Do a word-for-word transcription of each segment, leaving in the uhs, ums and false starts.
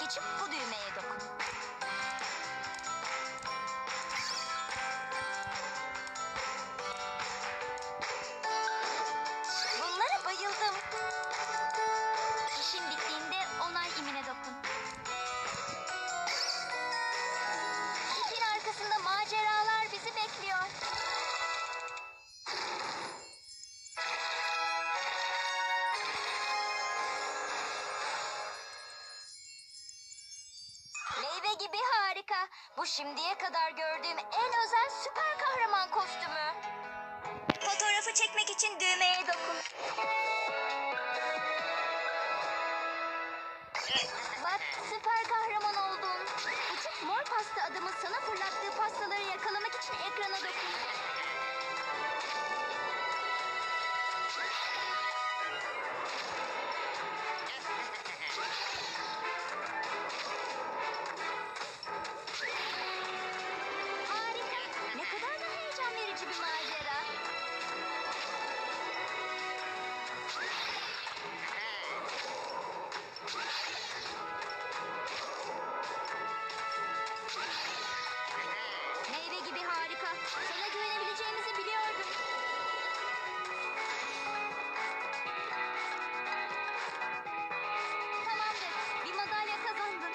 için bu düğmeye dokun. Bunlara bayıldım. İşin bittiğinde onay imine dokun. İpin arkasında maceralar bizi bekliyor. Meyve gibi harika. Bu şimdiye kadar gördüğüm en özel süper kahraman kostümü. Fotoğrafı çekmek için düğmeye dokun. Bak, süper kahraman oldun. Küçük mor pasta adamın sana fırlattığı pastaları yakalamak için ekrana dokun. Harika. Ne kadar da heyecan verici bir macera. Meyve gibi harika. Sana güvenebileceğimizi biliyordum. Tamamdır. Bir madalya kazandın.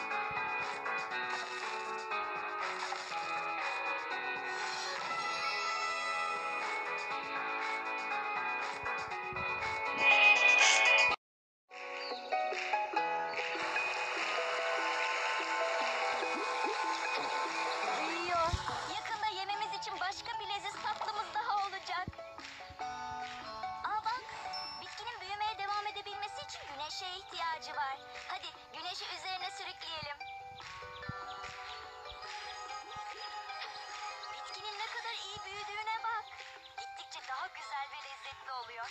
Büyüyor. Yakında yememiz için başka bir leziz tatlımız daha olacak. Aa bak, bitkinin büyümeye devam edebilmesi için güneşe ihtiyacı var. Hadi güneşi üzerine sürükleyelim. Bitkinin ne kadar iyi büyüdüğüne bak. Gittikçe daha güzel ve lezzetli oluyor.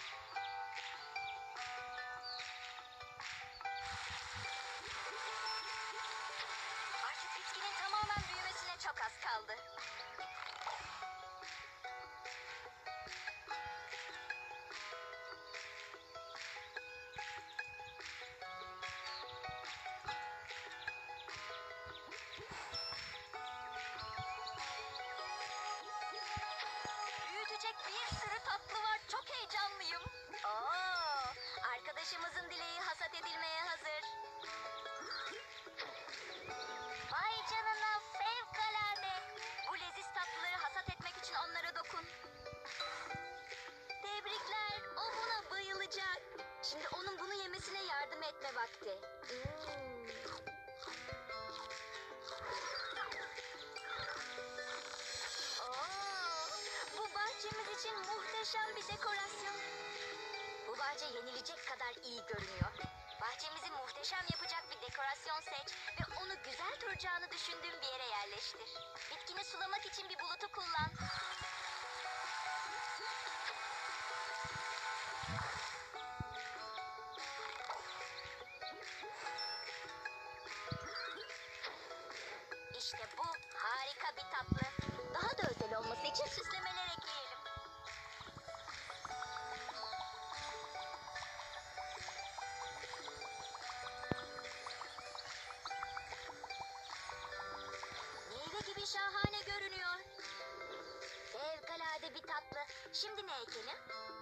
Artık bitkinin tamamen büyümesine çok az kaldı. Büyütecek bir sürü tatlı var. Çok heyecanlıyım. Oo, arkadaşımızın dileği hasat edilmeye hazır. Vay canına, fevkalade. Bu leziz tatlıları hasat etmek için onlara dokun. Tebrikler, o buna bayılacak. Şimdi onun bunu yemesine yardım etme vakti. Hmm. Oo, bu bahçemiz için muhteşem bir dekorasyon. Bu bahçe yenilecek kadar iyi görünüyor. Bahçemizi muhteşem yapacak bir dekorasyon seç ve onu güzel duracağını düşündüğün bir yere yerleştir. Bitkini sulamak için bir bulutu kullan. İşte bu harika bir tatlı. Daha da özel olması için süslemeler ekleyelim. Meyve gibi şahane görünüyor. Fevkalade bir tatlı. Şimdi ne ekelim?